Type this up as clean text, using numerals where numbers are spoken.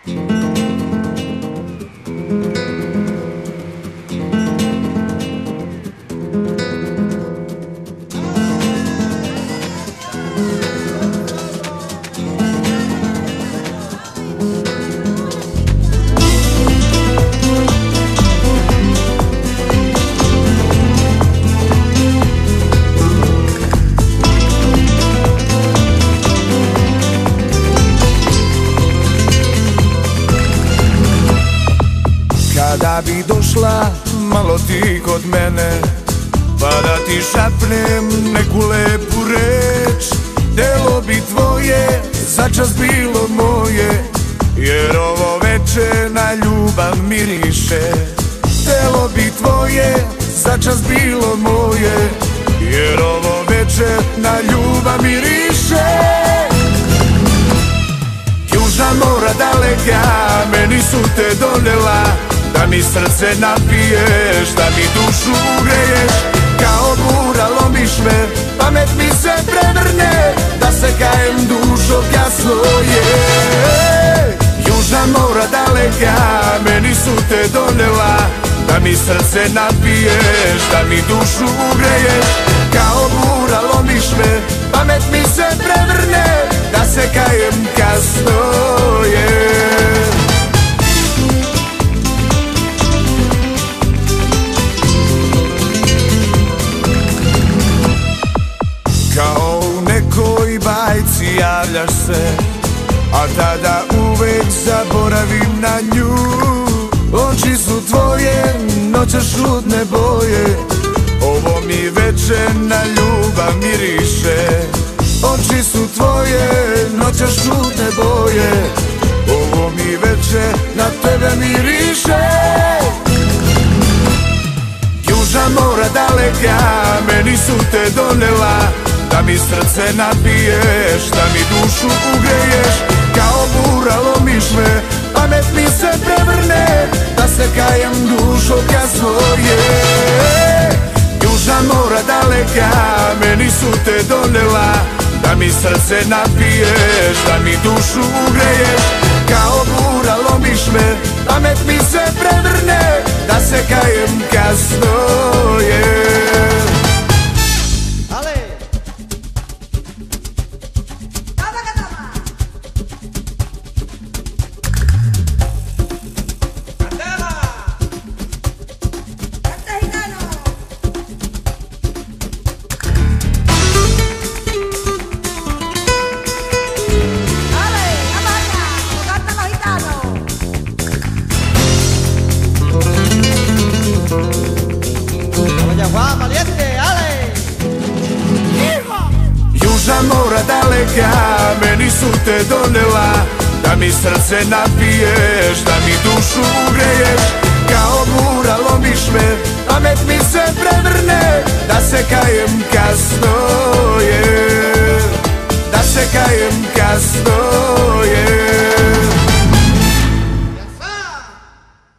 Kada bi došla malo ti kod mene, pa da ti šapnem neku lepu reč, telo bi tvoje začas bilo moje, jer ovo veče na ljubav miriše. Telo bi tvoje začas bilo moje, jer ovo veče na ljubav miriše. Južna mora daleka meni su te donela, da mi srce napiješ, da mi dušu ugreješ. Kao bura lomiš me, pamet mi se prevrne, da se kajem dušo kasno je. Južna mora daleka meni su te donela, da mi srce napiješ, da mi dušu ugreješ. Kao bura lomiš me, pamet mi se prevrne, da se kajem kasno je. Kao u nekoj bajci javljaš se, a tada uvek zaboravim na nju. Oči su tvoje, noćas žudne boje, ovo mi veče na ljubav miriše. Oči su tvoje, noćas žudne boje, ovo mi veče na tebe miriše. Južna mora daleka meni su te donela, da mi srce napiješ, da mi dušu ugreješ. Kao bura lomiš me, pamet mi se prevrne, da se kajem dušo kasno je. Južna mora daleka meni su te donela, da mi srce napiješ, da mi dušu ugreješ. Kao bura lomiš me, pamet mi se prevrne, da se kajem kasno je. Južna mora daleka meni su te donela, da mi srce napiješ, da mi dušu ugreješ. Kao bura lomiš me, pamet mi se prevrne, da se kajem kasno